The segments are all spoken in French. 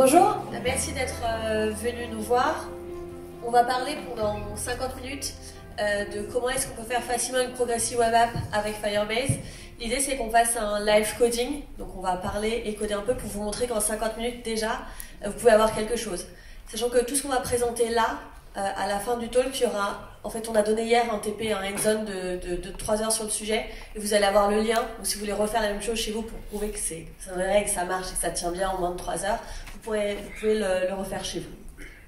Bonjour, merci d'être venu nous voir. On va parler pendant 50 minutes de comment est-ce qu'on peut faire facilement une Progressive Web App avec Firebase. L'idée c'est qu'on fasse un live coding, donc on va parler et coder un peu pour vous montrer qu'en 50 minutes déjà, vous pouvez avoir quelque chose. Sachant que tout ce qu'on va présenter là, à la fin du talk, il y aura, en fait on a donné hier un TP, un hands-on de 3 heures sur le sujet, et vous allez avoir le lien, donc si vous voulez refaire la même chose chez vous pour prouver que c'est vrai, que ça marche et que ça tient bien en moins de 3 heures, vous pouvez le refaire chez vous.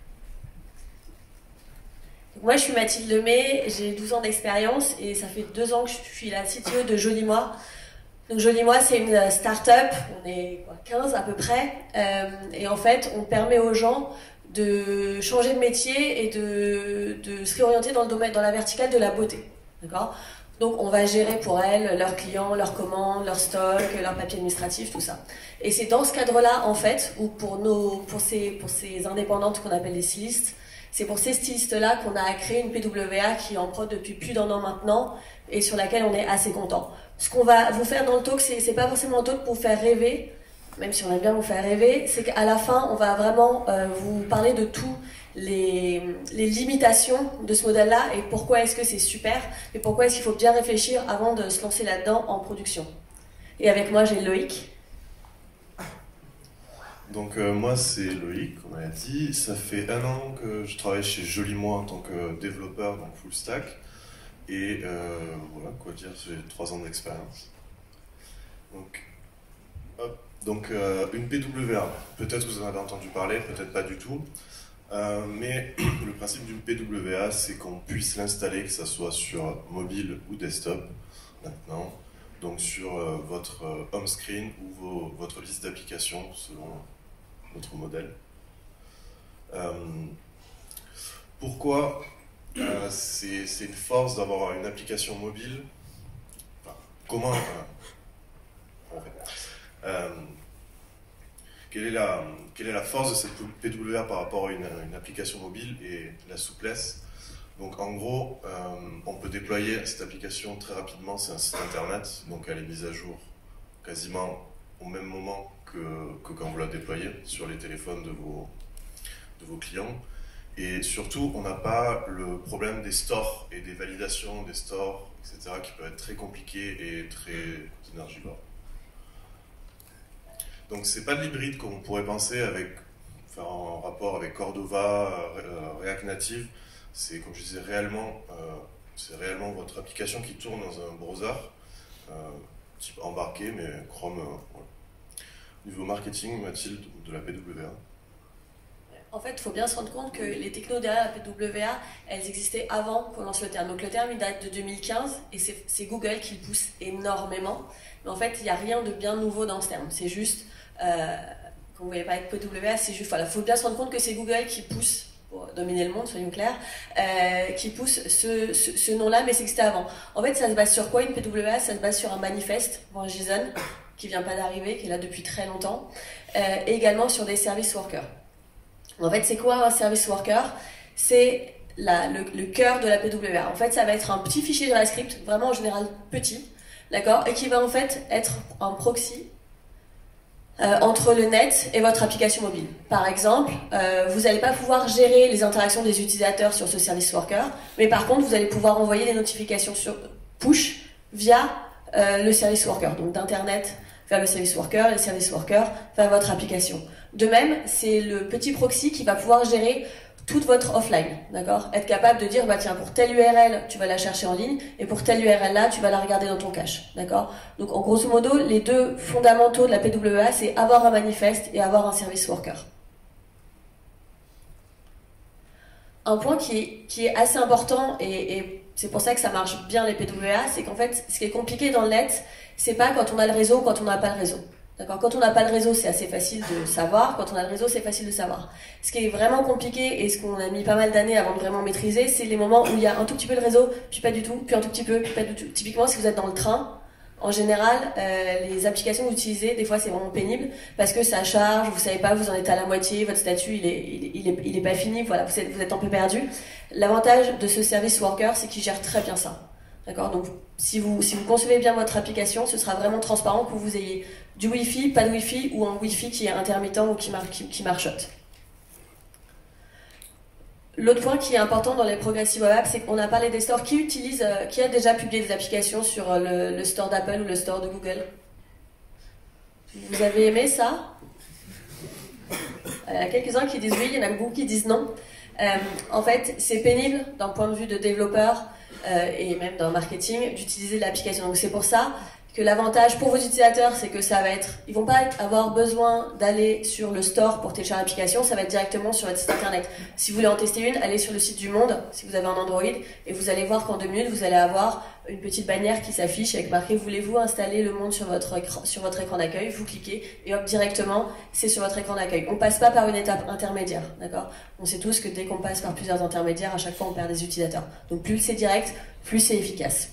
Donc moi je suis Mathilde Lemay, j'ai 12 ans d'expérience et ça fait 2 ans que je suis la CTO de Joli Moi. Donc Joli Moi c'est une start-up, on est 15 à peu près, et en fait on permet aux gens de changer de métier et de se réorienter dans le domaine, dans la verticale de la beauté. D'accord ? Donc on va gérer pour elles leurs clients, leurs commandes, leurs stocks, leurs papiers administratifs, tout ça. Et c'est dans ce cadre-là en fait où pour ces indépendantes qu'on appelle les stylistes, c'est pour ces stylistes-là qu'on a créé une PWA qui est en prod depuis plus d'1 an maintenant et sur laquelle on est assez content. Ce qu'on va vous faire dans le talk, c'est pas forcément un talk pour vous faire rêver, même si on aime bien vous faire rêver, c'est qu'à la fin, on va vraiment vous parler de tous les limitations de ce modèle-là et pourquoi est-ce que c'est super et pourquoi est-ce qu'il faut bien réfléchir avant de se lancer là-dedans en production. Et avec moi, j'ai Loïc. Donc moi c'est Loïc, on l'a dit, ça fait 1 an que je travaille chez Joli Moi en tant que développeur, donc full stack, et voilà, quoi dire, j'ai 3 ans d'expérience. Donc une PWA, peut-être vous en avez entendu parler, peut-être pas du tout, mais le principe d'une PWA c'est qu'on puisse l'installer, que ce soit sur mobile ou desktop maintenant, donc sur votre home screen ou votre liste d'applications selon notre modèle. Pourquoi c'est une force d'avoir une application mobile? Enfin, comment en fait, quelle est la force de cette PWA par rapport à une application mobile et la souplesse? Donc en gros, on peut déployer cette application très rapidement, c'est un site internet, donc elle est mise à jour quasiment au même moment que quand vous la déployez sur les téléphones de vos clients. Et surtout, on n'a pas le problème des stores et des validations des stores, etc., qui peuvent être très compliqués et très énergivores. Donc c'est pas de l'hybride comme on pourrait penser en rapport avec Cordova, React Native. C'est, comme je disais, réellement votre application qui tourne dans un browser type embarqué, mais Chrome. Voilà. Niveau marketing, Mathilde, de la PWA. En fait, il faut bien se rendre compte que les technos derrière la PWA, elles existaient avant qu'on lance le terme. Donc le terme, il date de 2015 et c'est Google qui le pousse énormément. Mais en fait, il n'y a rien de bien nouveau dans ce terme. C'est juste, quand vous ne voyez pas avec PWA, c'est juste, voilà, il faut bien se rendre compte que c'est Google qui pousse, pour dominer le monde, soyons clairs, qui pousse ce nom-là, mais c'est existait avant. En fait, ça se base sur quoi une PWA? Ça se base sur un manifeste, un JSON, qui vient pas d'arriver, qui est là depuis très longtemps, et également sur des service workers. En fait, c'est quoi un service worker? C'est le cœur de la PWA. En fait, ça va être un petit fichier JavaScript, vraiment en général petit, d'accord, et qui va en fait être un proxy entre le net et votre application mobile. Par exemple, vous n'allez pas pouvoir gérer les interactions des utilisateurs sur ce service worker, mais par contre, vous allez pouvoir envoyer des notifications sur push via le service worker, donc d'internet vers le service worker, les service workers vers votre application. De même, c'est le petit proxy qui va pouvoir gérer toute votre offline, d'accord? Être capable de dire, bah tiens, pour telle URL, tu vas la chercher en ligne, et pour telle URL là, tu vas la regarder dans ton cache, d'accord? Donc, en grosso modo, les deux fondamentaux de la PWA, c'est avoir un manifeste et avoir un service worker. Un point qui est assez important, et c'est pour ça que ça marche bien les PWA, c'est qu'en fait, ce qui est compliqué dans le net, c'est pas quand on a le réseau ou quand on n'a pas le réseau. D'accord ? Quand on n'a pas le réseau, c'est assez facile de savoir. Quand on a le réseau, c'est facile de savoir. Ce qui est vraiment compliqué et ce qu'on a mis pas mal d'années avant de vraiment maîtriser, c'est les moments où il y a un tout petit peu de réseau, puis pas du tout, puis un tout petit peu, puis pas du tout. Typiquement, si vous êtes dans le train, en général, les applications que vous utilisez, des fois, c'est vraiment pénible parce que ça charge, vous savez pas, vous en êtes à la moitié, votre statut, il est pas fini, voilà, vous êtes un peu perdu. L'avantage de ce service worker, c'est qu'il gère très bien ça. D'accord? Donc, si vous concevez bien votre application, ce sera vraiment transparent que vous ayez du Wi-Fi, pas de Wi-Fi, ou un Wi-Fi qui est intermittent ou qui marchote. L'autre point qui est important dans les Progressive Web Apps, c'est qu'on a parlé des stores. Qui a déjà publié des applications sur le store d'Apple ou le store de Google? Vous avez aimé ça? Il y a quelques-uns qui disent oui, il y en a beaucoup qui disent non. En fait, c'est pénible d'un point de vue de développeur et même dans le marketing d'utiliser l'application. Donc c'est pour ça que l'avantage pour vos utilisateurs, c'est que ça va être, ils vont pas avoir besoin d'aller sur le store pour télécharger l'application, ça va être directement sur votre site internet. Si vous voulez en tester une, allez sur le site du Monde, si vous avez un Android, et vous allez voir qu'en 2 minutes, vous allez avoir une petite bannière qui s'affiche avec marqué voulez-vous installer le Monde sur votre écran d'accueil, vous cliquez et hop, directement, c'est sur votre écran d'accueil. On passe pas par une étape intermédiaire, d'accord? On sait tous que dès qu'on passe par plusieurs intermédiaires, à chaque fois on perd des utilisateurs. Donc plus c'est direct, plus c'est efficace.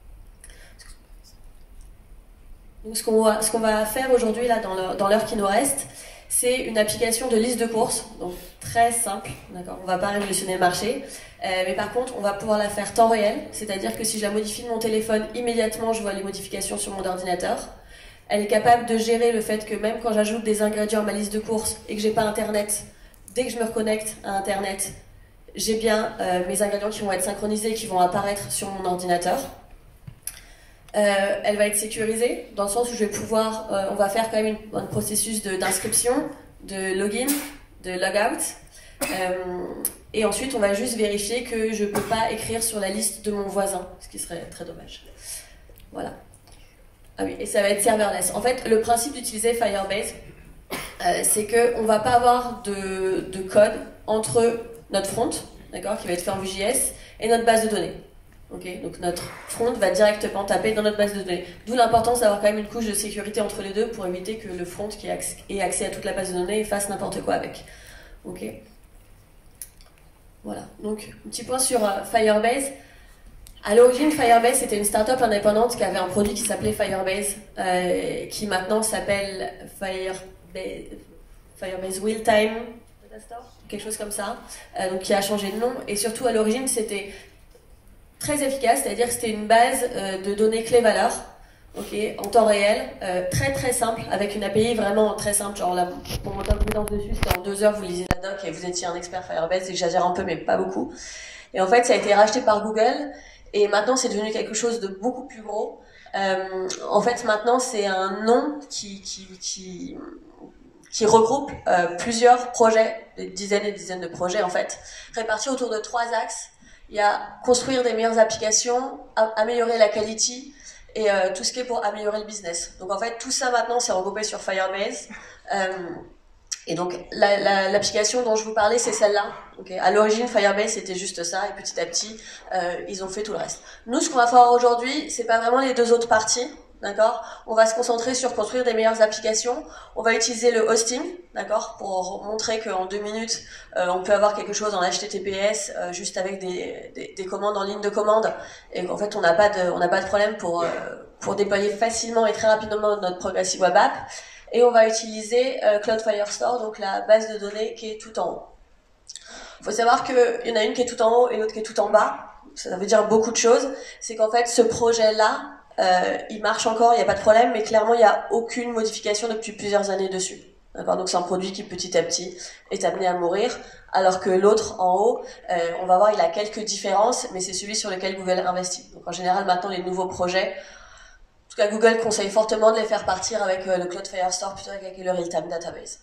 Donc, ce qu'on va faire aujourd'hui, là, dans l'heure qui nous reste, c'est une application de liste de courses, donc très simple, d'accord. On va pas révolutionner le marché, mais par contre, on va pouvoir la faire temps réel, c'est-à-dire que si je la modifie de mon téléphone, immédiatement, je vois les modifications sur mon ordinateur. Elle est capable de gérer le fait que même quand j'ajoute des ingrédients à ma liste de courses et que j'ai pas Internet, dès que je me reconnecte à Internet, j'ai bien mes ingrédients qui vont être synchronisés et qui vont apparaître sur mon ordinateur. Elle va être sécurisée dans le sens où je vais pouvoir, on va faire quand même un processus d'inscription, de login, de logout, et ensuite on va juste vérifier que je ne peux pas écrire sur la liste de mon voisin, ce qui serait très dommage. Voilà. Ah oui, et ça va être serverless. En fait, le principe d'utiliser Firebase, c'est qu'on ne va pas avoir de code entre notre front, d'accord, qui va être fait en Vue.js, et notre base de données. Okay, donc notre front va directement taper dans notre base de données. D'où l'importance d'avoir quand même une couche de sécurité entre les deux pour éviter que le front qui ait accès à toute la base de données fasse n'importe quoi avec. Okay. Voilà, donc un petit point sur Firebase. À l'origine, Firebase c'était une start-up indépendante qui avait un produit qui s'appelait Firebase, qui maintenant s'appelle Firebase Real-Time, quelque chose comme ça, donc qui a changé de nom. Et surtout à l'origine c'était très efficace, c'est-à-dire que c'était une base de données clés-valeurs, en temps réel, très très simple, avec une API vraiment très simple, genre là, pour monter en compétence dessus, c'était en 2 heures, vous lisez la doc et vous étiez un expert Firebase, j'exagère un peu mais pas beaucoup. Et en fait, ça a été racheté par Google, et maintenant c'est devenu quelque chose de beaucoup plus gros. En fait, maintenant c'est un nom qui regroupe plusieurs projets, des dizaines et des dizaines de projets en fait, répartis autour de 3 axes. Il y a construire des meilleures applications, améliorer la quality et tout ce qui est pour améliorer le business. Donc en fait, tout ça maintenant, c'est regroupé sur Firebase. Et donc l'application dont je vous parlais, c'est celle-là. Okay. À l'origine, Firebase, c'était juste ça, et petit à petit, ils ont fait tout le reste. Nous, ce qu'on va faire aujourd'hui, c'est pas vraiment les 2 autres parties. D'accord? On va se concentrer sur construire des meilleures applications. On va utiliser le hosting, d'accord, pour montrer qu'en 2 minutes, on peut avoir quelque chose en HTTPS juste avec des commandes en ligne de commande, et qu'en fait on n'a pas de problème pour déployer facilement et très rapidement notre Progressive Web App. Et on va utiliser Cloud Firestore, donc la base de données qui est tout en haut. Il faut savoir qu'il y en a une qui est tout en haut et l'autre qui est tout en bas. Ça veut dire beaucoup de choses. C'est qu'en fait ce projet-là, il marche encore, il n'y a pas de problème, mais clairement il n'y a aucune modification depuis plusieurs années dessus. D'accord, donc c'est un produit qui petit à petit est amené à mourir, alors que l'autre en haut, on va voir, il a quelques différences, mais c'est celui sur lequel Google investit. Donc en général maintenant les nouveaux projets, en tout cas Google conseille fortement de les faire partir avec le Cloud Firestore plutôt qu'avec le Real-Time Database.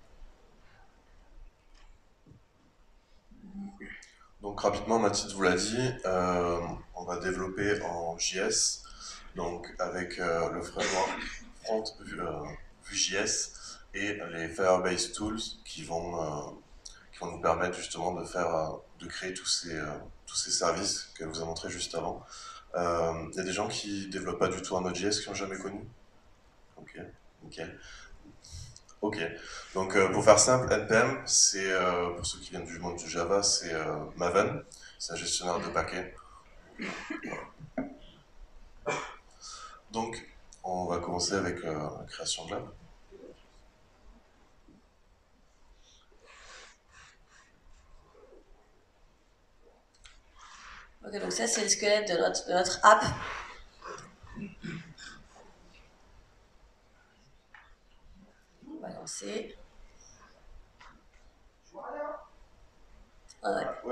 Donc rapidement, Mathilde vous l'a dit, on va développer en JS, donc avec le framework front Vue.js et les Firebase Tools qui vont nous permettre justement de créer tous ces services qu'elle vous a montré juste avant. Il y a des gens qui ne développent pas du tout en Node.js qui n'ont jamais connu. Ok, nickel. Ok, donc pour faire simple, NPM, c'est, pour ceux qui viennent du monde du Java, c'est Maven, c'est un gestionnaire de paquets. Voilà. Donc, on va commencer avec la création de l'app. Ok, donc ça c'est le squelette de notre app. On va lancer. Ah ouais.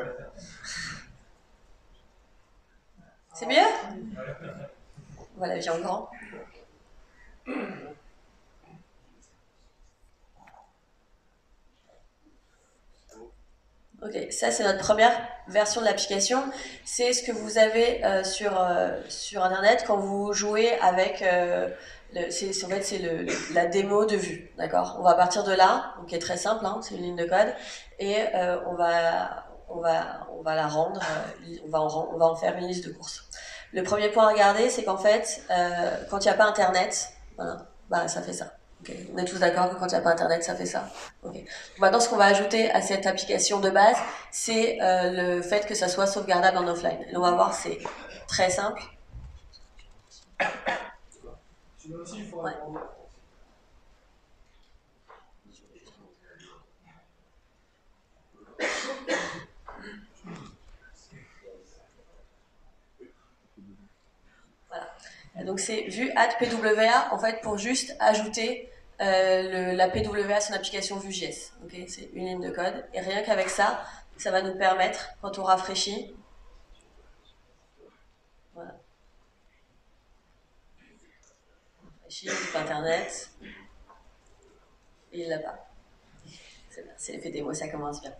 C'est mieux? Voilà, viens en grand. Ok, ça c'est notre première version de l'application. C'est ce que vous avez sur Internet quand vous jouez avec... en fait, c'est la démo de vue, d'accord? On va partir de là, donc qui est très simple, hein, c'est une ligne de code, et on va la rendre, on va en faire une liste de courses. Le premier point à regarder, c'est qu'en fait, quand il n'y a pas Internet, voilà, bah ça fait ça. Okay. On est tous d'accord que quand il n'y a pas Internet, ça fait ça. Okay. Maintenant, ce qu'on va ajouter à cette application de base, c'est le fait que ça soit sauvegardable en offline. Et on va voir, c'est très simple. Ouais. Voilà. Donc c'est vue @PWA en fait pour juste ajouter la PWA à son application Vue.js. Okay, c'est une ligne de code et rien qu'avec ça, ça va nous permettre quand on rafraîchit. Voilà. Rafraîchit Internet et il l'a pas. C'est bien, c'est l'effet démo, ça commence bien.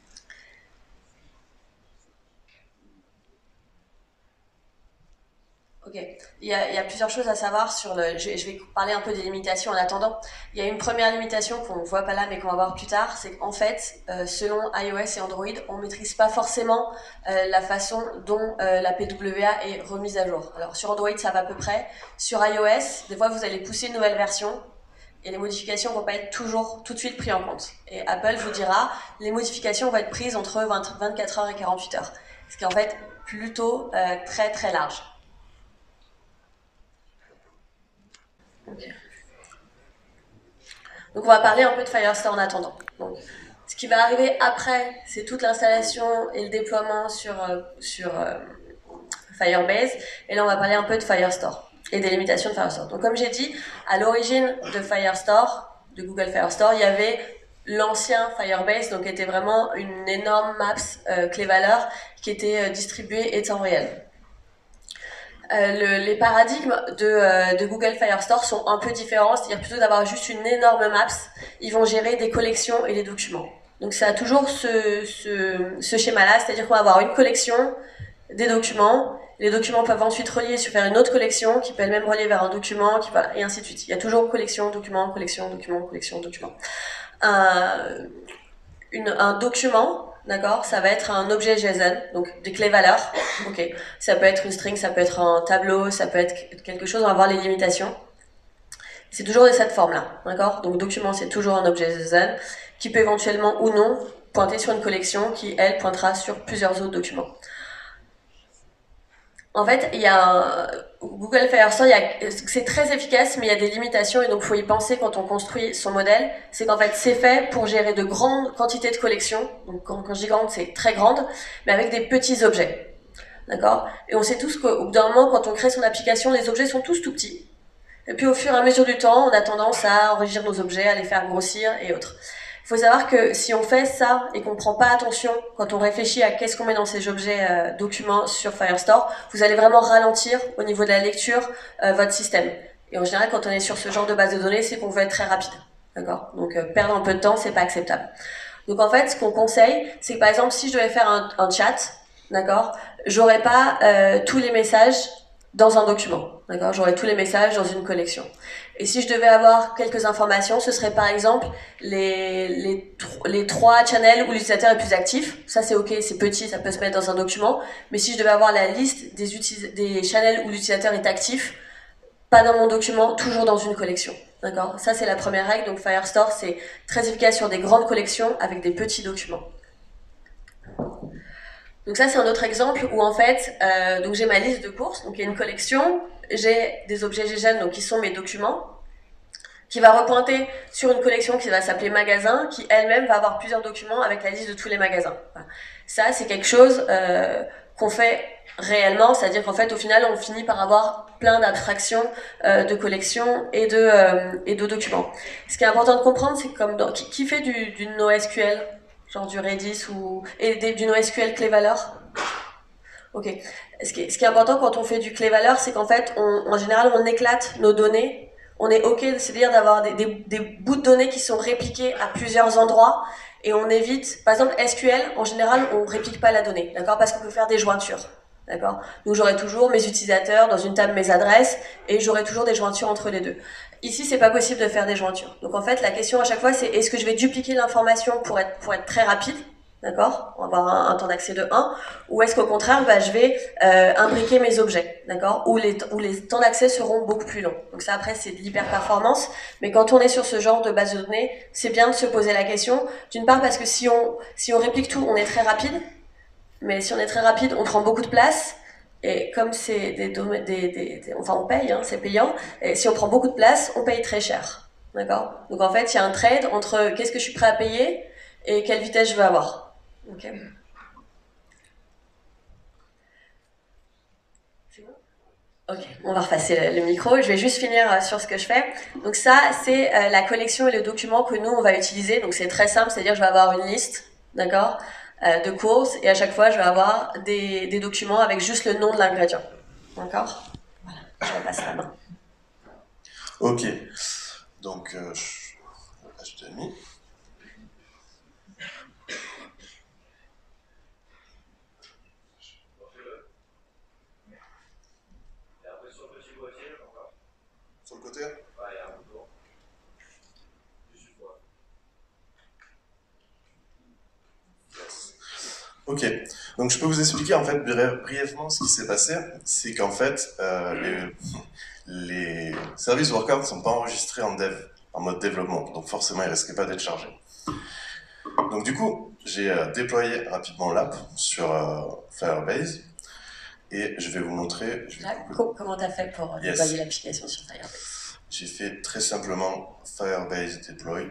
Ok, il y a plusieurs choses à savoir sur le... Je vais parler un peu des limitations en attendant. Il y a une première limitation qu'on ne voit pas là mais qu'on va voir plus tard, c'est qu'en fait, selon iOS et Android, on ne maîtrise pas forcément la façon dont la PWA est remise à jour. Alors sur Android, ça va à peu près. Sur iOS, des fois, vous allez pousser une nouvelle version et les modifications ne vont pas être toujours tout de suite prises en compte. Et Apple vous dira, les modifications vont être prises entre 24 heures et 48 heures. Ce qui est en fait plutôt très très large. Okay. Donc on va parler un peu de Firestore en attendant. Donc, ce qui va arriver après, c'est toute l'installation et le déploiement sur Firebase. Et là, on va parler un peu de Firestore et des limitations de Firestore. Donc comme j'ai dit, à l'origine de Firestore, de Google Firestore, il y avait l'ancien Firebase, donc qui était vraiment une énorme maps clé-valeur qui était distribuée et temps réel. Les paradigmes de Google Firestore sont un peu différents, c'est-à-dire plutôt d'avoir juste une énorme maps, ils vont gérer des collections et des documents. Donc ça a toujours ce schéma-là, c'est-à-dire qu'on va avoir une collection, des documents, les documents peuvent ensuite relier sur faire une autre collection, qui peut elle-même relier vers un document, et ainsi de suite. Il y a toujours collection, document, collection, document, collection, document. Un document, d'accord, ça va être un objet JSON, donc des clés valeurs, ok. Ça peut être une string, ça peut être un tableau, ça peut être quelque chose, on va voir les limitations. C'est toujours de cette forme-là, d'accord. Donc document, c'est toujours un objet JSON qui peut éventuellement ou non pointer sur une collection qui, elle, pointera sur plusieurs autres documents. En fait, il y a Google Firestore, c'est très efficace, mais il y a des limitations et donc il faut y penser quand on construit son modèle. C'est qu'en fait, c'est fait pour gérer de grandes quantités de collections. Donc quand je dis grande, c'est très grande, mais avec des petits objets. D'accord? Et on sait tous qu'au bout d'un moment, quand on crée son application, les objets sont tous tout petits. Et puis au fur et à mesure du temps, on a tendance à enrichir nos objets, à les faire grossir et autres. Il faut savoir que si on fait ça et qu'on ne prend pas attention quand on réfléchit à qu'est-ce qu'on met dans ces objets documents sur Firestore, vous allez vraiment ralentir au niveau de la lecture votre système. Et en général, quand on est sur ce genre de base de données, c'est qu'on veut être très rapide. D'accord? Donc perdre un peu de temps, c'est pas acceptable. Donc en fait, ce qu'on conseille, c'est que par exemple, si je devais faire un chat, d'accord, j'aurais pas tous les messages dans un document. D'accord, j'aurais tous les messages dans une collection. Et si je devais avoir quelques informations, ce serait par exemple les 3 channels où l'utilisateur est plus actif. Ça c'est ok, c'est petit, ça peut se mettre dans un document. Mais si je devais avoir la liste des channels où l'utilisateur est actif, pas dans mon document, toujours dans une collection. D'accord, ça c'est la première règle. Donc Firestore c'est très efficace sur des grandes collections avec des petits documents. Donc ça c'est un autre exemple où en fait, donc j'ai ma liste de courses, donc il y a une collection, j'ai des objets JSON donc qui sont mes documents, qui va repointer sur une collection qui va s'appeler magasin, qui elle-même va avoir plusieurs documents avec la liste de tous les magasins. Voilà. Ça c'est quelque chose qu'on fait réellement, c'est-à-dire qu'en fait, au final, on finit par avoir plein d'abstractions de collections et de documents. Ce qui est important de comprendre, c'est que qui fait du NoSQL, genre du Redis du NoSQL clé valeur. Ok. Ce qui est important quand on fait du clé valeur, c'est qu'en fait, en général, on éclate nos données. On est ok, c'est-à-dire d'avoir des bouts de données qui sont répliqués à plusieurs endroits et on évite, par exemple, SQL, en général, on réplique pas la donnée, d'accord, parce qu'on peut faire des jointures. D'accord. Donc j'aurai toujours mes utilisateurs dans une table mes adresses et j'aurai toujours des jointures entre les deux. Ici, c'est pas possible de faire des jointures. Donc en fait, la question à chaque fois, c'est est-ce que je vais dupliquer l'information pour être très rapide, d'accord, on va avoir un temps d'accès de 1, ou est-ce qu'au contraire, je vais imbriquer mes objets, d'accord, où les temps d'accès seront beaucoup plus longs. Donc ça, après, c'est de l'hyper-performance, mais quand on est sur ce genre de base de données, c'est bien de se poser la question, d'une part parce que si on réplique tout, on est très rapide, mais si on est très rapide, on prend beaucoup de place. Et comme c'est enfin on paye, hein, c'est payant. Et si on prend beaucoup de place, on paye très cher. D'accord. Donc en fait, il y a un trade entre qu'est-ce que je suis prêt à payer et quelle vitesse je veux avoir. Ok. C'est bon. Ok, on va repasser le micro. Je vais juste finir sur ce que je fais. Donc ça, c'est la collection et le document que nous on va utiliser. Donc c'est très simple, c'est-à-dire je vais avoir une liste, d'accord, de courses et à chaque fois je vais avoir des documents avec juste le nom de l'ingrédient. D'accord. Voilà, je vais passer la main. Ok, donc HTML. Sur le côté. Ok, donc je peux vous expliquer en fait brièvement ce qui s'est passé. C'est qu'en fait, les service workers ne sont pas enregistrés en dev, en mode développement, donc forcément ils risquaient pas d'être chargés. Donc du coup, j'ai déployé rapidement l'app sur Firebase et je vais vous montrer. Comment tu as fait pour déployer l'application sur Firebase? J'ai fait très simplement Firebase deploy.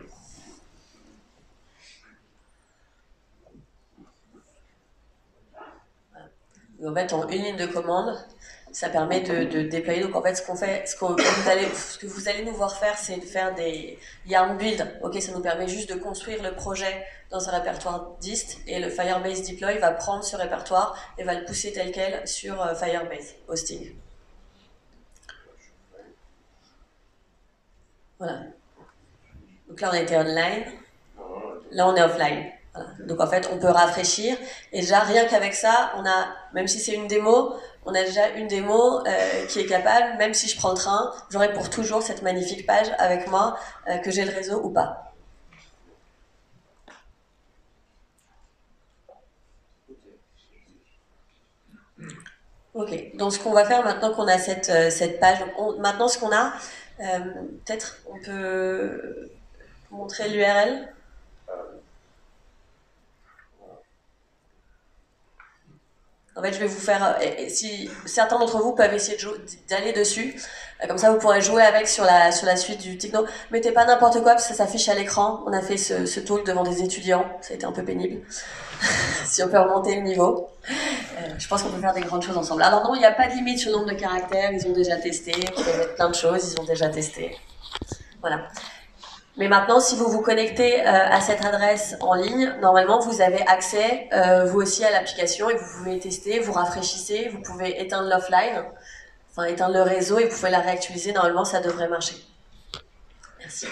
En fait, en une ligne de commande, ça permet de déployer. Donc en fait, ce que vous allez nous voir faire, c'est de faire des yarn build. Ok, ça nous permet juste de construire le projet dans un répertoire dist et le Firebase deploy va prendre ce répertoire et va le pousser tel quel sur Firebase hosting. Voilà. Donc là, on était online. Là, on est offline. Voilà. Donc en fait, on peut rafraîchir. Et déjà, rien qu'avec ça, même si c'est une démo, on a déjà une démo qui est capable, même si je prends le train, j'aurai pour toujours cette magnifique page avec moi, que j'ai le réseau ou pas. Ok, donc ce qu'on va faire maintenant qu'on a cette page, maintenant ce qu'on a, peut-être on peut montrer l'URL. En fait, je vais vous faire, si certains d'entre vous peuvent essayer d'aller dessus, comme ça vous pourrez jouer avec sur la suite du techno. Mettez pas n'importe quoi parce que ça s'affiche à l'écran. On a fait ce talk devant des étudiants, ça a été un peu pénible. Si on peut remonter le niveau, je pense qu'on peut faire des grandes choses ensemble. Alors non, il n'y a pas de limite sur le nombre de caractères, ils ont déjà testé, vous pouvez mettre plein de choses, ils ont déjà testé. Voilà. Mais maintenant, si vous vous connectez à cette adresse en ligne, normalement, vous avez accès, vous aussi, à l'application et vous pouvez tester, vous rafraîchissez, vous pouvez éteindre l'offline, enfin éteindre le réseau et vous pouvez la réactualiser. Normalement, ça devrait marcher. Merci.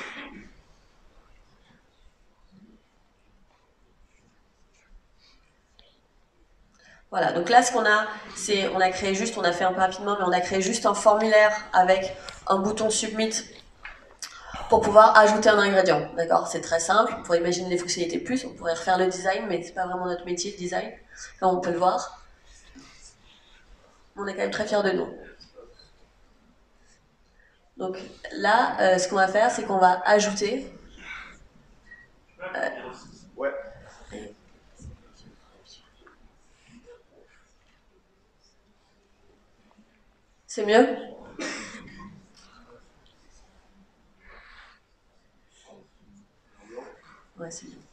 Voilà, donc là, ce qu'on a, c'est, on a fait un peu rapidement, mais on a créé juste un formulaire avec un bouton Submit pour pouvoir ajouter un ingrédient, d'accord? C'est très simple, on pourrait imaginer les fonctionnalités plus, on pourrait refaire le design, mais c'est pas vraiment notre métier, le design, comme on peut le voir. On est quand même très fiers de nous. Donc là, ce qu'on va faire, c'est qu'on va ajouter... Ouais. C'est mieux? Ouais, c'est bien.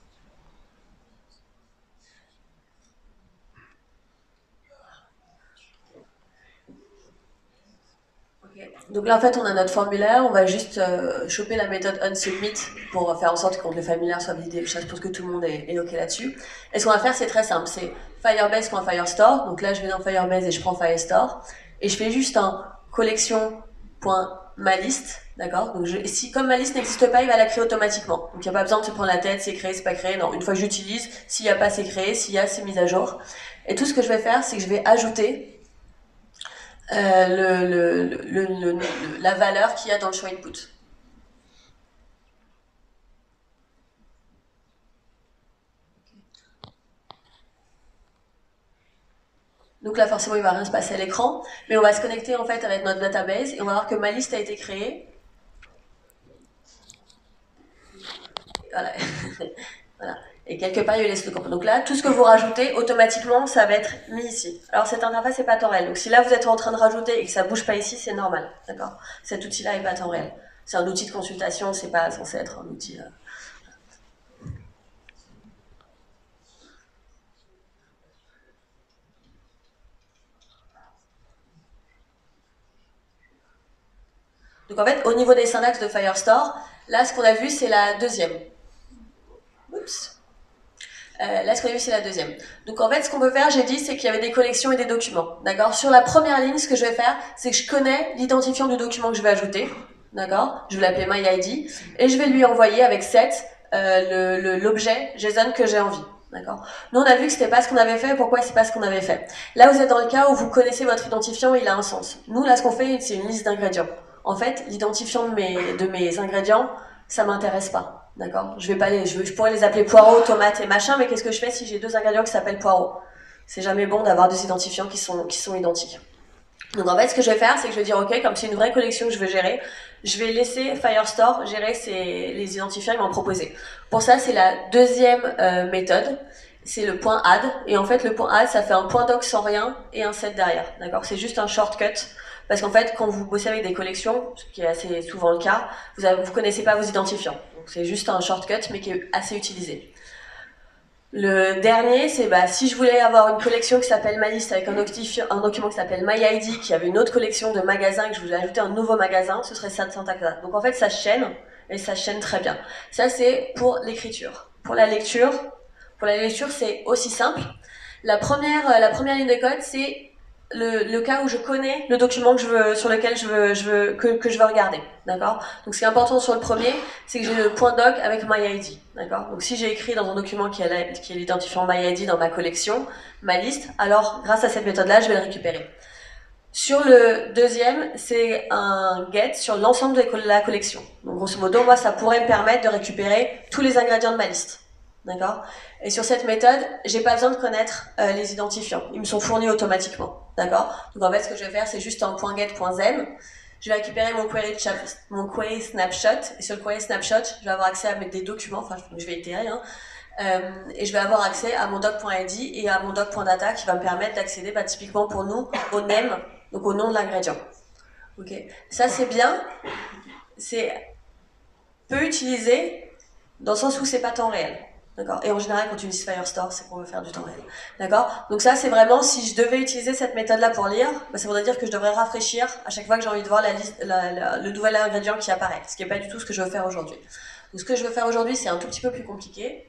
Donc là, en fait, on a notre formulaire, on va juste choper la méthode onSubmit pour faire en sorte que le formulaire soit validé. Je pense que tout le monde est OK là-dessus. Et ce qu'on va faire, c'est très simple. C'est firebase.firestore. Donc là, je vais dans Firebase et je prends Firestore. Et je fais juste un collection.malist. D'accord? Donc si comme ma liste n'existe pas, il va la créer automatiquement. Donc il n'y a pas besoin de se prendre la tête, c'est créé, c'est pas créé. Non, une fois que j'utilise, s'il n'y a pas, c'est créé. S'il y a, c'est mis à jour. Et tout ce que je vais faire, c'est que je vais ajouter la valeur qu'il y a dans le champ input. Donc là, forcément, il va rien se passer à l'écran, mais on va se connecter en fait avec notre database et on va voir que ma liste a été créée. Voilà. Voilà. Et quelque part, il y a les comptes. Donc là, tout ce que vous rajoutez, automatiquement, ça va être mis ici. Alors cette interface n'est pas temps réel. Donc si là, vous êtes en train de rajouter et que ça bouge pas ici, c'est normal. D'accord? Cet outil-là n'est pas temps réel. C'est un outil de consultation, c'est pas censé être un outil... Donc en fait, au niveau des syntaxes de Firestore, là, ce qu'on a vu, c'est la deuxième. Oups. Là, ce qu'on a vu, c'est la deuxième. Donc en fait, ce qu'on peut faire, j'ai dit, c'est qu'il y avait des collections et des documents. D'accord? Sur la première ligne, ce que je vais faire, c'est que je connais l'identifiant du document que je vais ajouter. D'accord? Je vais l'appeler myID. Et je vais lui envoyer avec set l'objet JSON que j'ai envie. D'accord? Nous, on a vu que c'était pas ce qu'on avait fait. Pourquoi c'est pas ce qu'on avait fait? Là, vous êtes dans le cas où vous connaissez votre identifiant et il a un sens. Nous, là, ce qu'on fait, c'est une liste d'ingrédients. En fait, l'identifiant de mes ingrédients, ça m'intéresse pas. D'accord? Je pourrais les appeler poireaux, tomates et machin, mais qu'est-ce que je fais si j'ai deux ingrédients qui s'appellent poireaux? C'est jamais bon d'avoir deux identifiants qui sont identiques. Donc en fait, ce que je vais faire, c'est que je vais dire, ok, comme c'est une vraie collection que je veux gérer, je vais laisser Firestore gérer les identifiants et m'en proposer. Pour ça, c'est la deuxième méthode. C'est le point add. Et en fait, le point add, ça fait un point doc sans rien et un set derrière. D'accord? C'est juste un shortcut. Parce qu'en fait, quand vous bossez avec des collections, ce qui est assez souvent le cas, vous connaissez pas vos identifiants. Donc c'est juste un shortcut, mais qui est assez utilisé. Le dernier, c'est si je voulais avoir une collection qui s'appelle MyList avec un document qui s'appelle MyID, qui avait une autre collection de magasins et que je voulais ajouter un nouveau magasin, ce serait ça de syntaxe-là. Donc en fait, ça chaîne, et ça chaîne très bien. Ça, c'est pour l'écriture. Pour la lecture, c'est aussi simple. La première ligne de code, c'est le cas où je connais le document sur lequel je veux regarder, d'accord? Donc ce qui est important sur le premier, c'est que j'ai le point doc avec myID, d'accord? Donc si j'ai écrit dans un document qui est l'identifiant myID dans ma collection, ma liste, alors grâce à cette méthode-là, je vais le récupérer. Sur le deuxième, c'est un get sur l'ensemble de la collection. Donc grosso modo, moi, ça pourrait me permettre de récupérer tous les ingrédients de ma liste. D'accord? Et sur cette méthode, j'ai pas besoin de connaître les identifiants. Ils me sont fournis automatiquement. D'accord? Donc en fait, ce que je vais faire, c'est juste un .get.zen. Je vais récupérer mon query snapshot. Et sur le query snapshot, je vais avoir accès à des documents. Enfin, je vais itérer, hein. Et je vais avoir accès à mon doc.id et à mon doc.data qui va me permettre d'accéder, typiquement pour nous, au name, donc au nom de l'ingrédient. Ok? Ça, c'est bien. C'est peu utilisé dans le sens où c'est pas temps réel. D'accord? Et en général, quand tu utilises Firestore, c'est qu'on veut faire du temps réel. D'accord? Donc ça, c'est vraiment, si je devais utiliser cette méthode-là pour lire, ça voudrait dire que je devrais rafraîchir à chaque fois que j'ai envie de voir le nouvel ingrédient qui apparaît. Ce qui n'est pas du tout ce que je veux faire aujourd'hui. Donc ce que je veux faire aujourd'hui, c'est un tout petit peu plus compliqué.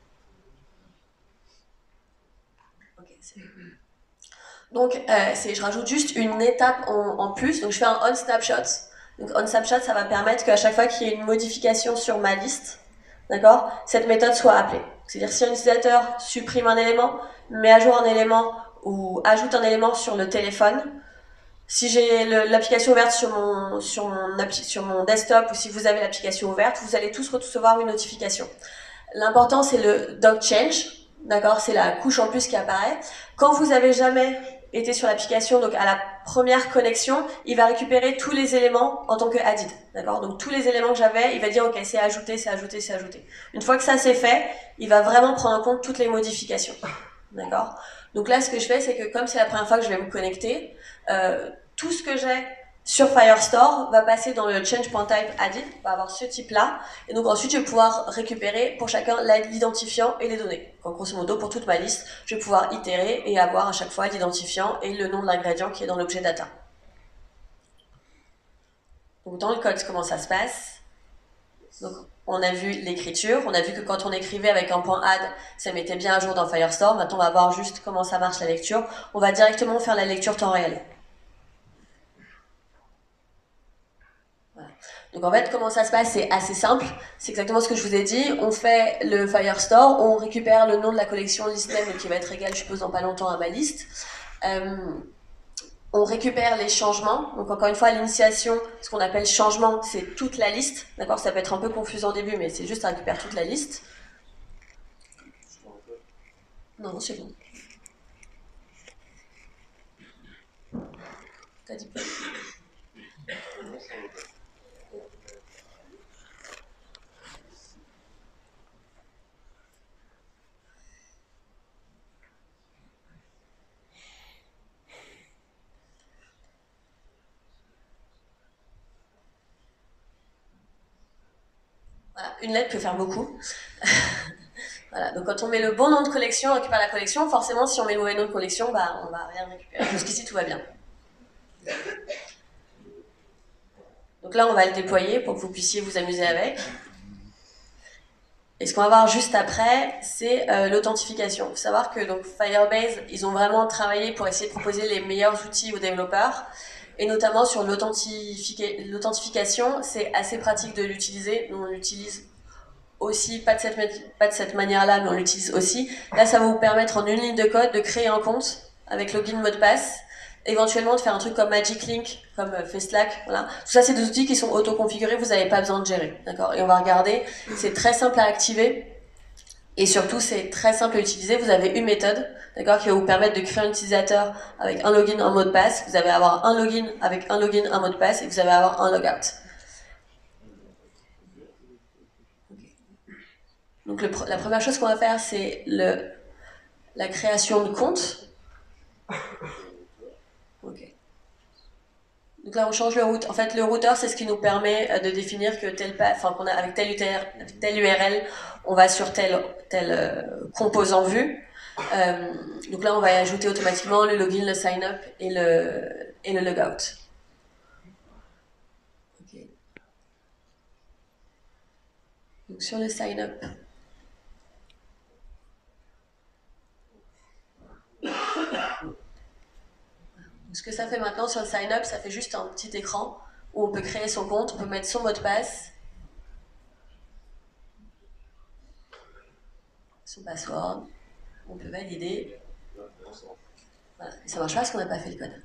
Ok, c'est bon. Donc, je rajoute juste une étape en plus. Donc, je fais un onSnapshot. Donc, onSnapshot, ça va permettre qu'à chaque fois qu'il y ait une modification sur ma liste, d'accord, cette méthode soit appelée. C'est-à-dire si un utilisateur supprime un élément, met à jour un élément ou ajoute un élément sur le téléphone, si j'ai l'application ouverte sur mon desktop ou si vous avez l'application ouverte, vous allez tous recevoir une notification. L'important, c'est le doc change, d'accord, c'est la couche en plus qui apparaît. Quand vous avez jamais été sur l'application, donc à la première connexion, il va récupérer tous les éléments en tant que added, d'accord? Donc tous les éléments que j'avais, il va dire ok, c'est ajouté, c'est ajouté, c'est ajouté. Une fois que ça c'est fait, il va vraiment prendre en compte toutes les modifications, d'accord? Donc là, ce que je fais, c'est que comme c'est la première fois que je vais me connecter, tout ce que j'ai sur Firestore va passer dans le change.type added, va avoir ce type-là, et donc ensuite je vais pouvoir récupérer pour chacun l'identifiant et les données. Donc grosso modo, pour toute ma liste, je vais pouvoir itérer et avoir à chaque fois l'identifiant et le nom de l'ingrédient qui est dans l'objet data. Donc dans le code, comment ça se passe? Donc on a vu l'écriture, on a vu que quand on écrivait avec un point add, ça mettait bien à jour dans Firestore. Maintenant on va voir juste comment ça marche la lecture. On va directement faire la lecture temps réel. Voilà. Donc en fait, comment ça se passe, c'est assez simple. C'est exactement ce que je vous ai dit. On fait le Firestore, on récupère le nom de la collection listName qui va être égal, je suppose, dans pas longtemps à ma liste. On récupère les changements. Donc encore une fois, l'initiation, ce qu'on appelle changement, c'est toute la liste. D'accord, ça peut être un peu confusant au début, mais c'est juste ça récupère toute la liste. Non, c'est bon. T'as dit quoi? Voilà, une lettre peut faire beaucoup. Voilà, donc quand on met le bon nom de collection, on récupère la collection. Forcément, si on met le mauvais nom de collection, bah, on va rien récupérer. Jusqu'ici, tout va bien. Donc là, on va le déployer pour que vous puissiez vous amuser avec. Et ce qu'on va voir juste après, c'est l'authentification. Il faut savoir que donc, Firebase, ils ont vraiment travaillé pour essayer de proposer les meilleurs outils aux développeurs. Et notamment sur l'authentification, c'est assez pratique de l'utiliser. Nous, on l'utilise aussi, pas de cette manière-là, mais on l'utilise aussi. Là, ça va vous permettre en une ligne de code de créer un compte avec login, mot de passe, éventuellement de faire un truc comme Magic Link, comme Fastlack, voilà. Tout ça, c'est des outils qui sont auto-configurés, vous n'avez pas besoin de gérer, d'accord? Et on va regarder, c'est très simple à activer, et surtout, c'est très simple à utiliser. Vous avez une méthode, d'accord, qui va vous permettre de créer un utilisateur avec un login, un mot de passe. Vous allez avoir un login avec un login, un mot de passe, et vous allez avoir un logout. Donc la première chose qu'on va faire, c'est la création de compte. Ok. Donc là, on change le route. En fait, le routeur, c'est ce qui nous permet de définir que qu'on a avec telle URL, on va sur tel composant vue. Donc là, on va ajouter automatiquement le login, le sign-up et le logout. Okay. Donc sur le sign-up. Ce que ça fait maintenant sur le sign-up, ça fait juste un petit écran où on peut créer son compte, on peut mettre son mot de passe, son password, on peut valider. Voilà. Et ça marche pas parce qu'on n'a pas fait le code.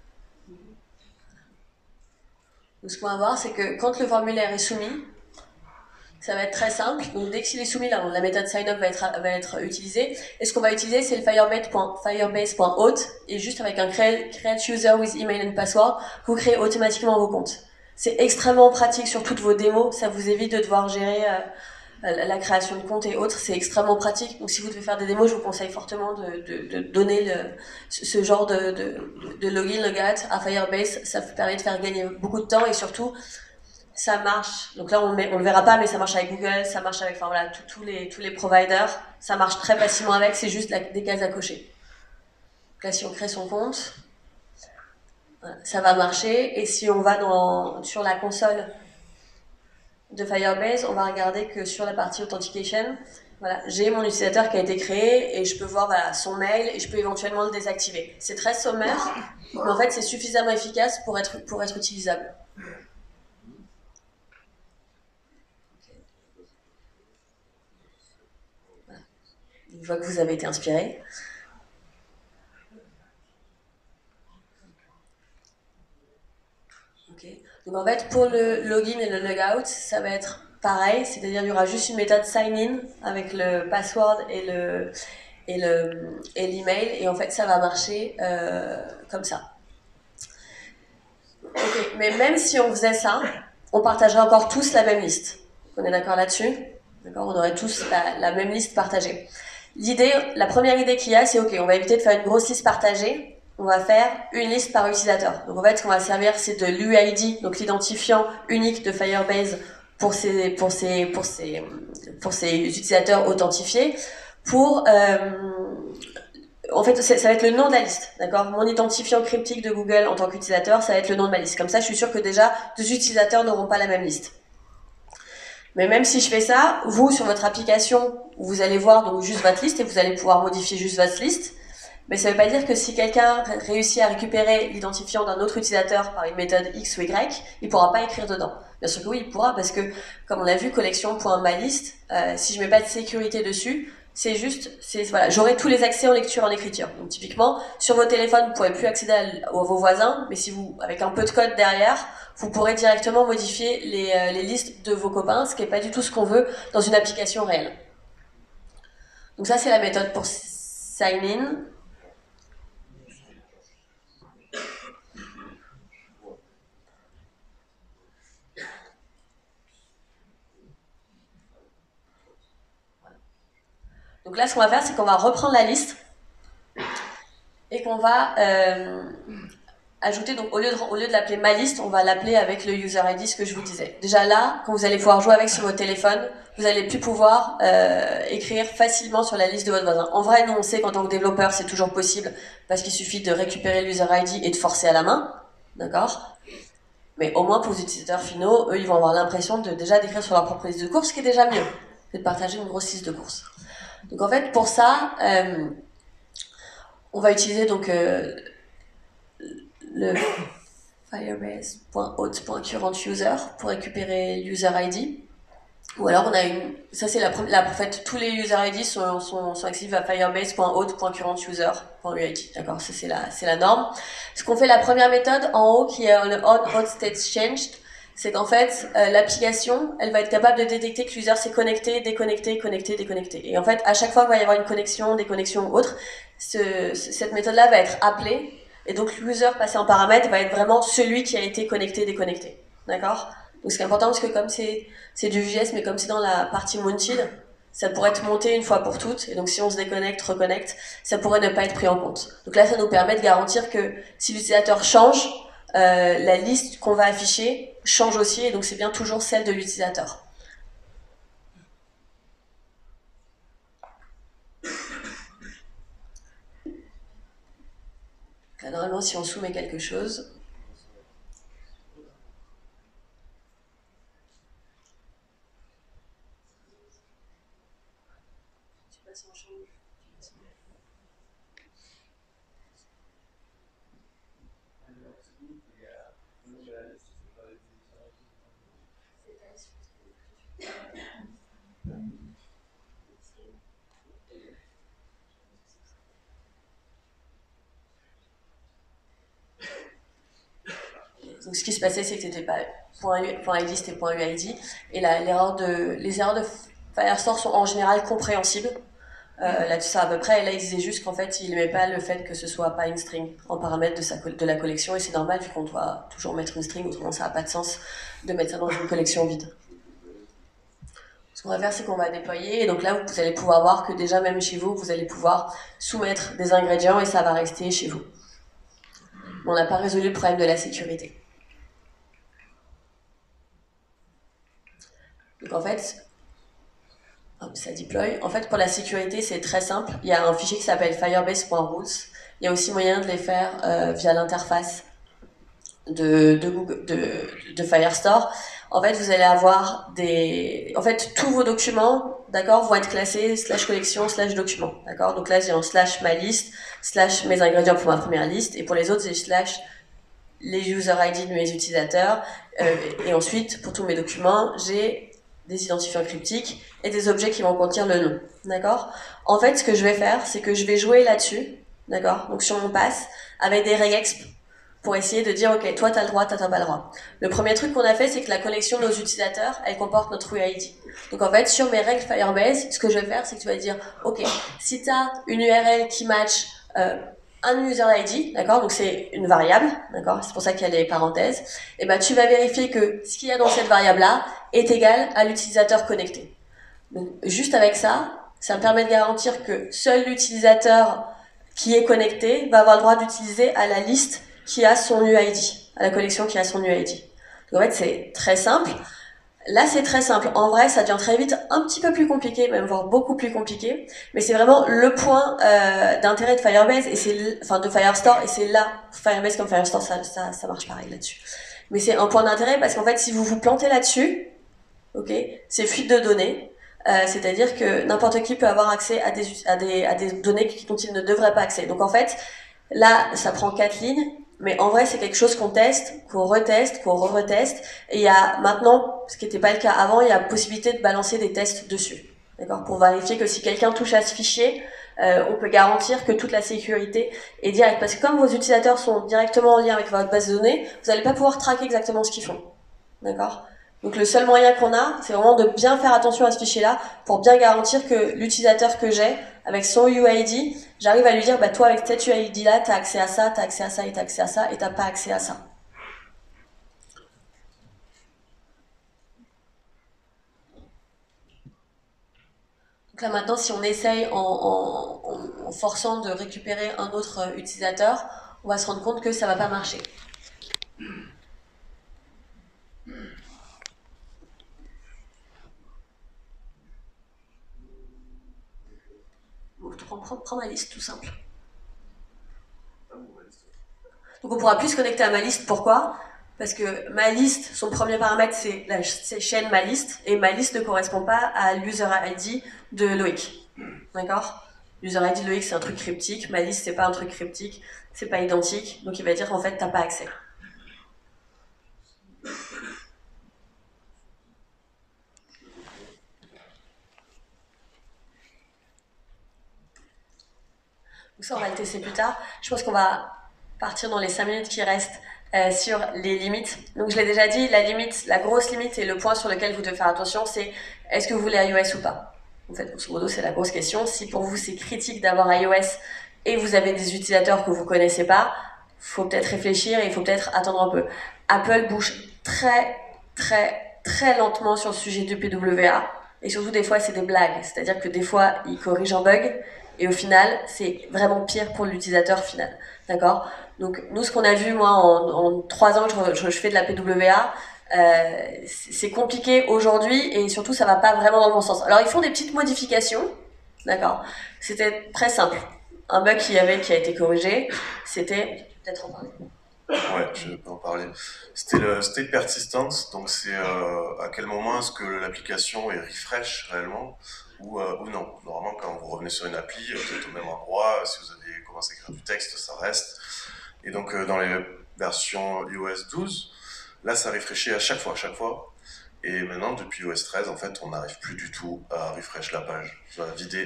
Donc ce qu'on va voir, c'est que quand le formulaire est soumis, ça va être très simple. Donc dès qu'il est soumis, là, la méthode sign-up va être utilisée. Et ce qu'on va utiliser, c'est le firebase.auth. Et juste avec un create user with email and password, vous créez automatiquement vos comptes. C'est extrêmement pratique sur toutes vos démos. Ça vous évite de devoir gérer la création de comptes et autres. C'est extrêmement pratique. Donc si vous devez faire des démos, je vous conseille fortement de donner ce genre de login, logout à Firebase. Ça vous permet de faire gagner beaucoup de temps et surtout, ça marche. Donc là, on le verra pas, mais ça marche avec Google, ça marche avec, enfin voilà, tous les providers. Ça marche très facilement avec, c'est juste des cases à cocher. Donc là, si on crée son compte, voilà, ça va marcher. Et si on va sur la console de Firebase, on va regarder que sur la partie Authentication, voilà, j'ai mon utilisateur qui a été créé et je peux voir voilà, son mail et je peux éventuellement le désactiver. C'est très sommaire, mais en fait, c'est suffisamment efficace pour être utilisable. Je vois que vous avez été inspiré. Okay. Donc en fait, pour le login et le logout, ça va être pareil, c'est-à-dire il y aura juste une méthode sign-in avec le password et l'email, et en fait ça va marcher comme ça. Okay. Mais même si on faisait ça, on partagerait encore tous la même liste. On est d'accord là-dessus? D'accord, on aurait tous la même liste partagée. La première idée qu'il y a, c'est ok, on va éviter de faire une grosse liste partagée, on va faire une liste par utilisateur. Donc en fait, ce qu'on va servir, c'est de l'UID, donc l'identifiant unique de Firebase pour ses utilisateurs authentifiés, pour en fait, ça va être le nom de la liste, d'accord? Mon identifiant cryptique de Google en tant qu'utilisateur, ça va être le nom de ma liste. Comme ça, je suis sûre que déjà, 2 utilisateurs n'auront pas la même liste. Mais même si je fais ça, vous, sur votre application, vous allez voir donc juste votre liste et vous allez pouvoir modifier juste votre liste. Mais ça ne veut pas dire que si quelqu'un réussit à récupérer l'identifiant d'un autre utilisateur par une méthode X ou Y, il ne pourra pas écrire dedans. Bien sûr que oui, il pourra, parce que, comme on a vu, collection.mylist, si je ne mets pas de sécurité dessus, c'est juste, voilà, j'aurai tous les accès en lecture et en écriture. Donc typiquement, sur vos téléphones, vous ne pourrez plus accéder à vos voisins, mais si vous, avec un peu de code derrière, vous pourrez directement modifier les listes de vos copains, ce qui n'est pas du tout ce qu'on veut dans une application réelle. Donc ça, c'est la méthode pour sign in. Donc là, ce qu'on va faire, c'est qu'on va reprendre la liste et qu'on va ajouter, donc au lieu de l'appeler ma liste, on va l'appeler avec le user ID, ce que je vous disais. Déjà là, quand vous allez pouvoir jouer avec sur votre téléphone, vous allez plus pouvoir écrire facilement sur la liste de votre voisin. En vrai, nous, on sait qu'en tant que développeur, c'est toujours possible parce qu'il suffit de récupérer le user ID et de forcer à la main, d'accord? Mais au moins pour les utilisateurs finaux, eux, ils vont avoir l'impression de déjà d'écrire sur leur propre liste de courses, ce qui est déjà mieux, c'est de partager une grosse liste de courses. Donc en fait, pour ça, on va utiliser donc le firebase.auth.currentuser pour récupérer l'user ID. Ou alors on a ça c'est en fait tous les user ID sont accessibles à firebase.auth.currentuser.uid. D'accord, ça c'est la norme. Ce qu'on fait la première méthode en haut qui est le on_hot_state_changed, c'est qu'en fait, l'application, elle va être capable de détecter que l'user s'est connecté, déconnecté, connecté, déconnecté. Et en fait, à chaque fois qu'il va y avoir une connexion, déconnexion ou autre, cette méthode-là va être appelée. Et donc, l'user passé en paramètre va être vraiment celui qui a été connecté, déconnecté. D'accord? Donc, ce qui est important, parce que comme c'est du JS, mais comme c'est dans la partie mounted, ça pourrait être monté une fois pour toutes. Et donc, si on se déconnecte, reconnecte, ça pourrait ne pas être pris en compte. Donc là, ça nous permet de garantir que si l'utilisateur change, la liste qu'on va afficher change aussi, et donc c'est bien toujours celle de l'utilisateur. Là, normalement, si on soumet quelque chose... Donc ce qui se passait, c'est que c'était pas .id, c'était .uid, et les erreurs de Firestore sont en général compréhensibles. Là-dessus, ça à peu près, et là il disait juste qu'en fait il n'aimait pas le fait que ce soit pas une string en paramètre de la collection, et c'est normal vu qu'on doit toujours mettre une string, autrement ça n'a pas de sens de mettre ça dans une collection vide. Ce qu'on va faire, c'est qu'on va déployer, et donc là vous allez pouvoir voir que déjà même chez vous, vous allez pouvoir soumettre des ingrédients et ça va rester chez vous. On n'a pas résolu le problème de la sécurité. Donc en fait, ça deploy. En fait, pour la sécurité, c'est très simple. Il y a un fichier qui s'appelle firebase.rules. Il y a aussi moyen de les faire via l'interface de Firestore. En fait, vous allez avoir en fait, tous vos documents, d'accord, vont être classés /collection /document, d'accord. Donc là, j'ai en / ma liste, / mes ingrédients pour ma première liste, et pour les autres, j'ai / les user ID de mes utilisateurs, et ensuite, pour tous mes documents, j'ai des identifiants cryptiques et des objets qui vont contenir le nom, d'accord. En fait, ce que je vais faire, c'est que je vais jouer là-dessus, d'accord, donc sur mon pass, avec des regexp pour essayer de dire, ok, toi t'as le droit, toi t'as pas le droit. Le premier truc qu'on a fait, c'est que la collection de nos utilisateurs, elle comporte notre UID. Donc en fait, sur mes règles Firebase, ce que je vais faire, c'est que tu vas dire, ok, si t'as une URL qui match un user ID, d'accord, donc c'est une variable, d'accord, c'est pour ça qu'il y a les parenthèses, et ben tu vas vérifier que ce qu'il y a dans cette variable-là est égal à l'utilisateur connecté. Donc juste avec ça, ça me permet de garantir que seul l'utilisateur qui est connecté va avoir le droit d'utiliser à la liste qui a son UID, à la collection qui a son UID. Donc en fait, c'est très simple. Là, c'est très simple. En vrai, ça devient très vite un petit peu plus compliqué, même voire beaucoup plus compliqué. Mais c'est vraiment le point d'intérêt de Firebase et de Firestore. Et c'est là, Firebase comme Firestore, ça marche pareil là-dessus. Mais c'est un point d'intérêt parce qu'en fait, si vous vous plantez là-dessus, ok, c'est fuite de données. C'est-à-dire que n'importe qui peut avoir accès à des données dont il ne devrait pas accéder. Donc en fait, là, ça prend 4 lignes. Mais en vrai, c'est quelque chose qu'on teste, qu'on reteste, qu'on re-reteste. Et il y a maintenant, ce qui n'était pas le cas avant, il y a possibilité de balancer des tests dessus. D'accord? Pour vérifier que si quelqu'un touche à ce fichier, on peut garantir que toute la sécurité est directe. Parce que comme vos utilisateurs sont directement en lien avec votre base de données, vous n'allez pas pouvoir traquer exactement ce qu'ils font. D'accord? Donc le seul moyen qu'on a, c'est vraiment de bien faire attention à ce fichier-là pour bien garantir que l'utilisateur que j'ai, avec son UID, j'arrive à lui dire, bah toi avec cet UID-là, t'as accès à ça, t'as accès à ça, et t'as accès à ça, et t'as pas accès à ça. Donc là maintenant, si on essaye en forçant de récupérer un autre utilisateur, on va se rendre compte que ça va pas marcher. Donc, prends ma liste, tout simple. Donc on pourra plus se connecter à ma liste. Pourquoi? Parce que ma liste, son premier paramètre, c'est la chaîne ma liste, et ma liste ne correspond pas à l'user ID de Loïc. D'accord? L'user ID de Loïc, c'est un truc cryptique. Ma liste, c'est pas un truc cryptique. C'est pas identique. Donc il va dire qu'en fait, t'as pas accès. Donc ça, on va le tester plus tard. Je pense qu'on va partir dans les 5 minutes qui restent sur les limites. Donc je l'ai déjà dit, la limite, la grosse limite et le point sur lequel vous devez faire attention, c'est est-ce que vous voulez iOS ou pas? En fait, grosso modo, c'est la grosse question. Si pour vous, c'est critique d'avoir iOS et vous avez des utilisateurs que vous connaissez pas, faut peut-être réfléchir et il faut peut-être attendre un peu. Apple bouge très, très, très lentement sur le sujet du PWA. Et surtout, des fois, c'est des blagues. C'est-à-dire que des fois, ils corrigent un bug. Et au final, c'est vraiment pire pour l'utilisateur final. D'accord? Donc, nous, ce qu'on a vu, moi, en 3 ans que je fais de la PWA, c'est compliqué aujourd'hui et surtout, ça va pas vraiment dans le bon sens. Alors, ils font des petites modifications. D'accord? C'était très simple. Un bug qu'il y avait qui a été corrigé, c'était... Peut-être en parler. Ouais, je peux en parler. C'était le state persistence, donc c'est à quel moment est-ce que l'application est refresh réellement ou non. Normalement, quand vous revenez sur une appli, vous êtes au même endroit. Si vous avez commencé à écrire du texte, ça reste. Et donc, dans les versions iOS 12, là, ça refreshait à chaque fois. Et maintenant, depuis iOS 13, en fait, on n'arrive plus du tout à refresh la page, à vider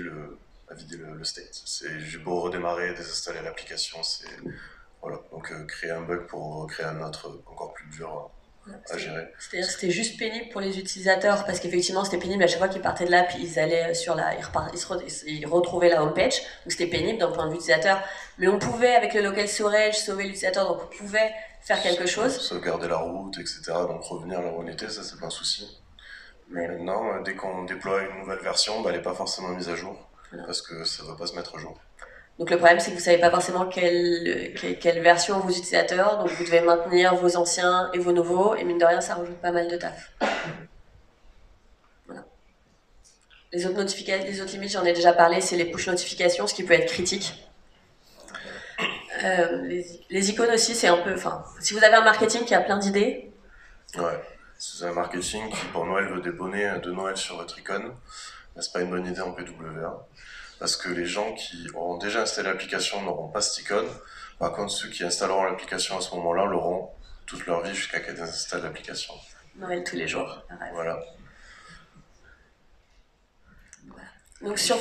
le state. J'ai beau redémarrer, désinstaller l'application, c'est... Voilà, donc créer un bug pour créer un autre encore plus dur à gérer. C'est-à-dire que c'était juste pénible pour les utilisateurs parce qu'effectivement c'était pénible à chaque fois qu'ils partaient de l'app, ils allaient sur ils retrouvaient la homepage, donc c'était pénible d'un point de vue utilisateur. Mais on pouvait avec le local storage sauver l'utilisateur, donc on pouvait faire quelque chose. Sauvegarder la route, etc. Donc revenir là où on était, ça c'est pas un souci. Mais maintenant, dès qu'on déploie une nouvelle version, elle n'est pas forcément mise à jour parce que ça ne va pas se mettre à jour. Donc le problème, c'est que vous savez pas forcément quelle version ont vos utilisateurs, donc vous devez maintenir vos anciens et vos nouveaux, et mine de rien, ça rajoute pas mal de taf. Voilà. Les autres limites, j'en ai déjà parlé, c'est les push notifications, ce qui peut être critique. Les icônes aussi, c'est un peu... Enfin, si vous avez un marketing qui a plein d'idées... Ouais, si vous avez un marketing qui, pour Noël, veut des bonnets de Noël sur votre icône, c'est pas une bonne idée en PWA. Parce que les gens qui auront déjà installé l'application n'auront pas cette icône. Par contre, ceux qui installeront l'application à ce moment-là l'auront toute leur vie jusqu'à qu'elles installent l'application. Noël tous les jours, pareil. Voilà. Donc sur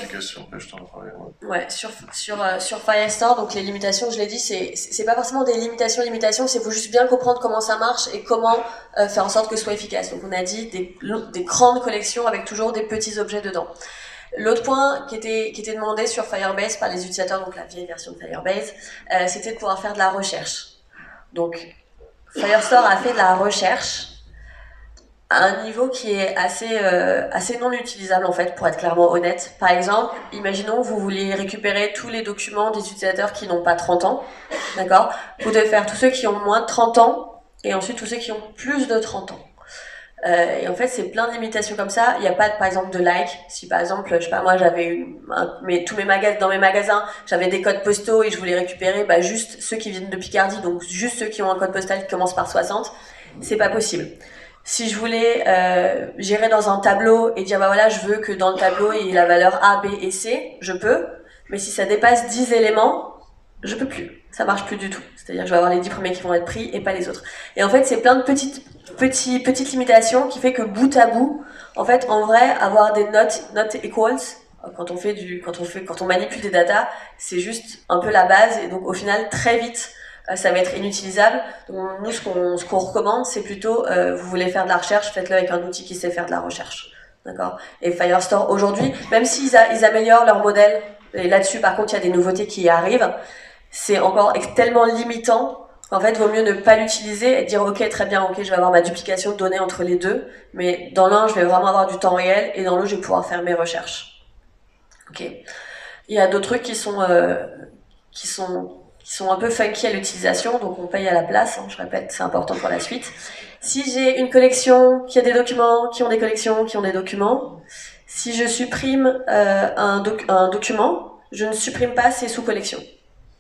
Firestore, donc les limitations, je l'ai dit, c'est pas forcément des limitations, c'est faut juste bien comprendre comment ça marche et comment faire en sorte que ce soit efficace. Donc on a dit des grandes collections avec toujours des petits objets dedans. L'autre point qui était demandé sur Firebase par les utilisateurs, donc la vieille version de Firebase, c'était de pouvoir faire de la recherche. Donc Firestore a fait de la recherche à un niveau qui est assez non utilisable en fait, pour être clairement honnête. Par exemple, imaginons vous voulez récupérer tous les documents des utilisateurs qui n'ont pas 30 ans, d'accord? Vous devez faire tous ceux qui ont moins de 30 ans et ensuite tous ceux qui ont plus de 30 ans. Et en fait, c'est plein de limitations comme ça. Il n'y a pas, par exemple, de like. Si par exemple, je sais pas, moi, j'avais tous mes magasins, dans mes magasins, j'avais des codes postaux et je voulais récupérer, juste ceux qui viennent de Picardie, donc juste ceux qui ont un code postal qui commence par 60, c'est pas possible. Si je voulais gérer dans un tableau et dire, voilà, je veux que dans le tableau, il y ait la valeur A, B et C, je peux. Mais si ça dépasse 10 éléments, je peux plus. Ça marche plus du tout. C'est-à-dire que je vais avoir les 10 premiers qui vont être pris et pas les autres. Et en fait, c'est plein de petites limitations qui fait que bout à bout, en fait, en vrai, avoir des not equals, quand on manipule des datas, c'est juste un peu la base. Et donc, au final, très vite, ça va être inutilisable. Donc, nous, ce qu'on recommande, c'est plutôt, vous voulez faire de la recherche, faites-le avec un outil qui sait faire de la recherche. D'accord? Et Firestore, aujourd'hui, même s'ils améliorent leur modèle, et là-dessus, par contre, il y a des nouveautés qui arrivent, c'est encore tellement limitant qu'en fait, vaut mieux ne pas l'utiliser et dire, ok, très bien, ok, je vais avoir ma duplication de données entre les deux, mais dans l'un, je vais vraiment avoir du temps réel, et dans l'autre, je vais pouvoir faire mes recherches. Ok. Il y a d'autres trucs qui sont un peu funky à l'utilisation, donc on paye à la place, je répète, c'est important pour la suite. Si j'ai une collection qui a des documents, qui ont des collections, qui ont des documents, si je supprime un document, je ne supprime pas ses sous-collections. D'accord ?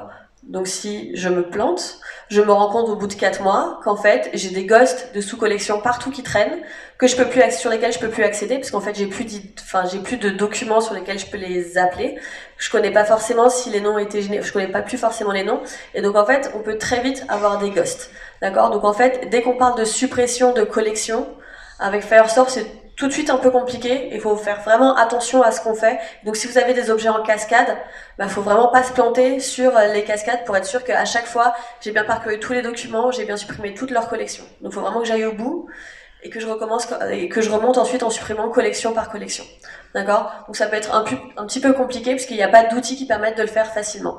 Donc si je me plante, je me rends compte au bout de 4 mois qu'en fait, j'ai des ghosts de sous-collections partout qui traînent, sur lesquels je peux plus accéder, parce qu'en fait, j'ai plus de documents sur lesquels je peux les appeler. Je connais pas forcément si les noms étaient générés, je connais pas plus forcément les noms. Et donc, en fait, on peut très vite avoir des ghosts. D'accord? Donc, en fait, dès qu'on parle de suppression de collection, avec Firestore, c'est tout de suite un peu compliqué. Il faut faire vraiment attention à ce qu'on fait. Donc, si vous avez des objets en cascade, faut vraiment pas se planter sur les cascades pour être sûr qu'à chaque fois, j'ai bien parcouru tous les documents, j'ai bien supprimé toute leur collection. Donc, il faut vraiment que j'aille au bout et que je recommence et que je remonte ensuite en supprimant collection par collection. D'accord? Donc, ça peut être un petit peu compliqué parce qu'il n'y a pas d'outils qui permettent de le faire facilement.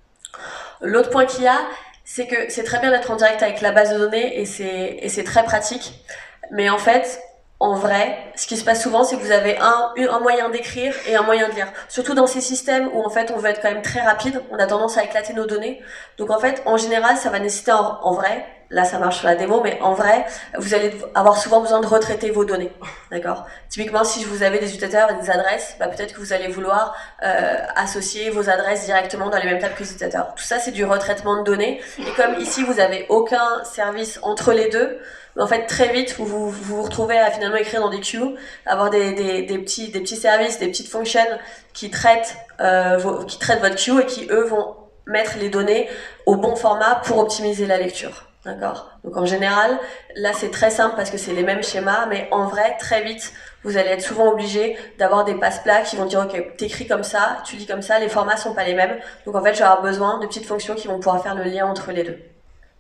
L'autre point qu'il y a, c'est que c'est très bien d'être en direct avec la base de données et c'est très pratique. Mais en fait, en vrai, ce qui se passe souvent, c'est que vous avez un moyen d'écrire et un moyen de lire. Surtout dans ces systèmes où en fait on veut être quand même très rapide, on a tendance à éclater nos données. Donc en fait, en général, ça va nécessiter en vrai, là ça marche sur la démo, mais en vrai, vous allez avoir souvent besoin de retraiter vos données. D'accord ? Typiquement, si vous avez des utilisateurs et des adresses, peut-être que vous allez vouloir associer vos adresses directement dans les mêmes tables que les utilisateurs. Tout ça, c'est du retraitement de données. Et comme ici, vous avez aucun service entre les deux, en fait, très vite, vous retrouvez à finalement écrire dans des queues, avoir des petits services, des petites fonctions qui traitent votre queue et qui, eux, vont mettre les données au bon format pour optimiser la lecture. D'accord ? Donc, en général, là, c'est très simple parce que c'est les mêmes schémas, mais en vrai, très vite, vous allez être souvent obligé d'avoir des passe-plats qui vont dire, ok, t'écris comme ça, tu lis comme ça, les formats sont pas les mêmes. Donc, en fait, je vais avoir besoin de petites fonctions qui vont pouvoir faire le lien entre les deux.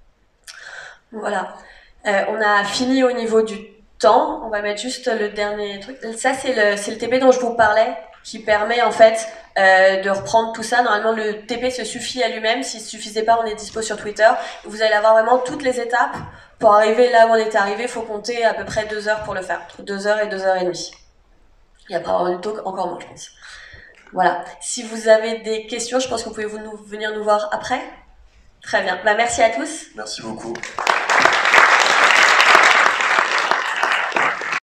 Voilà. On a fini au niveau du temps. On va mettre juste le dernier truc. Ça, c'est le TP dont je vous parlais, qui permet en fait de reprendre tout ça. Normalement, le TP se suffit à lui-même. S'il ne suffisait pas, on est dispo sur Twitter. Vous allez avoir vraiment toutes les étapes. Pour arriver là où on est arrivé, il faut compter à peu près 2 heures pour le faire. Entre 2 heures et 2 heures et demie. Il y a pas avoir du talk, encore moins, je pense. Voilà. Si vous avez des questions, je pense que vous pouvez venir nous voir après. Très bien. Merci à tous. Merci beaucoup.